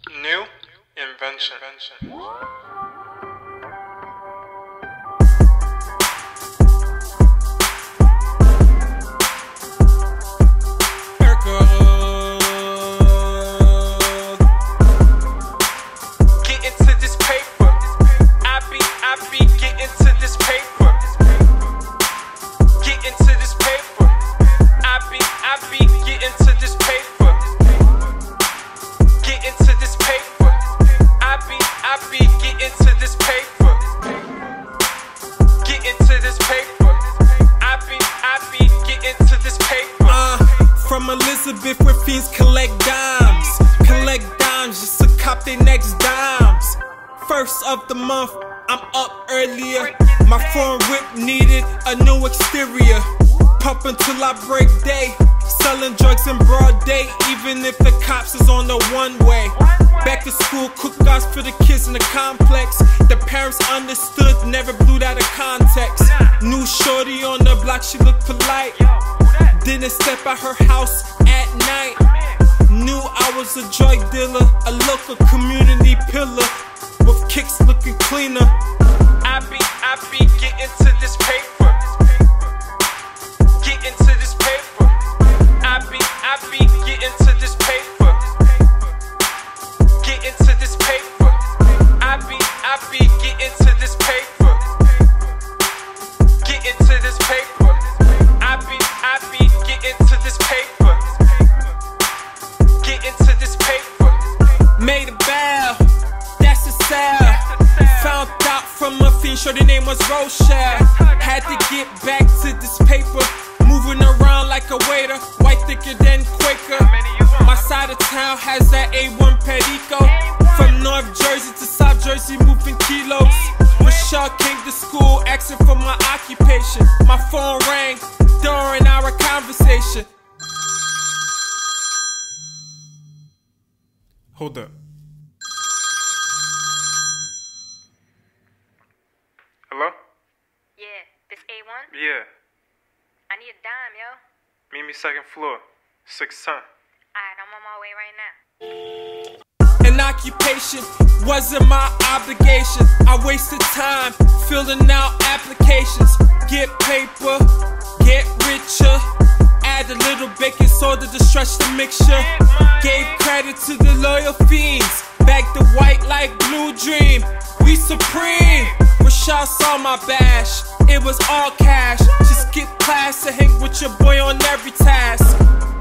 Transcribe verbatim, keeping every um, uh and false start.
New invention. Get into this paper. I be, I be get into this paper. Get into this paper. I be, I be get into this paper. Get into this paper. I be, I be get into this paper. Get into this paper. I be, I be get into this paper. Uh, from Elizabeth where fiends collect dimes. Collect dimes just to cop their next dimes. First of the month, I'm up earlier. My foreign whip needed a new exterior. Pump until I break day. Selling drugs in broad day, even if the cops is on the one way. Back to school, cookouts for the kids in the complex. The parents understood, never blew that out of context. New shorty on the block, she looked polite. Didn't step out her house at night. Knew I was a drug dealer, a local community pillar, with kicks looking cleaner. I be, I be get into this paper. Get into this paper. I be, I be get into this paper. Get into this paper. I be, I be get into this paper. Get into this paper. I be, I be get into this paper. Get into this paper. Made a bow, that's a sell. Found out from a fiend, sure the name was Rochelle. Had to get back to this paper. Moving around like a waiter, white thicker than Quaker. My side of town has that A one Perico. From North Jersey to South Jersey, moving kilos. Michelle came to school asking for my occupation. My phone rang during our conversation. Hold up. Hello? Yeah, this A one? Yeah. I need a dime, yo. Meet me second floor. six ten. Alright, I'm on my way right now. An occupation wasn't my obligation. I wasted time filling out applications. Get paper, get richer. Add a little baking soda to stretch the mixture. Gave credit to the loyal fiends. Back the white like Blue Dream. We supreme. Rashad saw my bash. It was all cash. Just skip class to hang with your boy on every task.